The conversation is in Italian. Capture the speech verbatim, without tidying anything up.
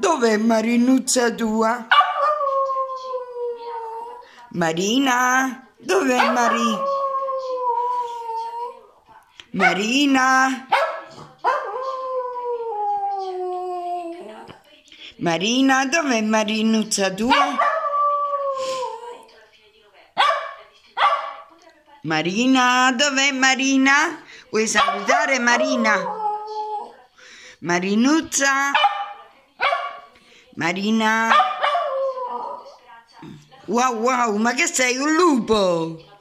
dov'è Marinuzza tua? Marina, dov'è Mari? Marina? Marina, dov'è Marinuzza tua? Marina, dov'è Marina? Vuoi salutare Marina? Marinuzza? Marina? Wow wow, ma che sei un lupo?